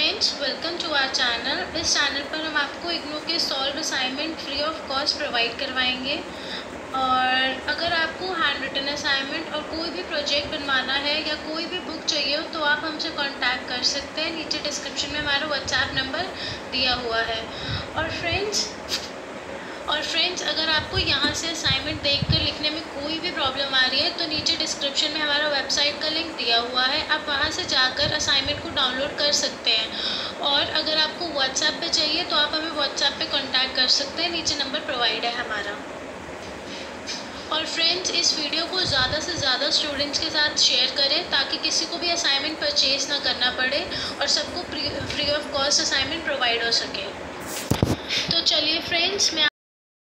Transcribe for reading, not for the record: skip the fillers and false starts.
Friends, welcome to our channel. इस channel पर हम आपको इग्नू के solve assignment free of cost provide करवाएंगे। और अगर आपको हैंड रिटन असाइनमेंट और कोई भी प्रोजेक्ट बनवाना है या कोई भी बुक चाहिए हो तो आप हमसे कांटेक्ट कर सकते हैं। नीचे डिस्क्रिप्शन में हमारा व्हाट्सएप नंबर दिया हुआ है। और फ्रेंड्स अगर आपको यहाँ से असाइनमेंट देखकर लिखने में कोई भी प्रॉब्लम आ रही है तो नीचे डिस्क्रिप्शन में हमारा वेबसाइट का लिंक दिया हुआ है, आप वहाँ से जाकर असाइनमेंट को डाउनलोड कर सकते हैं। और अगर आपको व्हाट्सएप पे चाहिए तो आप हमें व्हाट्सएप पे कांटेक्ट कर सकते हैं, नीचे नंबर प्रोवाइड है हमारा। और फ्रेंड्स, इस वीडियो को ज़्यादा से ज़्यादा स्टूडेंट्स के साथ शेयर करें ताकि किसी को भी असाइनमेंट परचेज़ ना करना पड़े और सबको free of cost assignment provide हो सके। तो चलिए फ्रेंड्स, मैं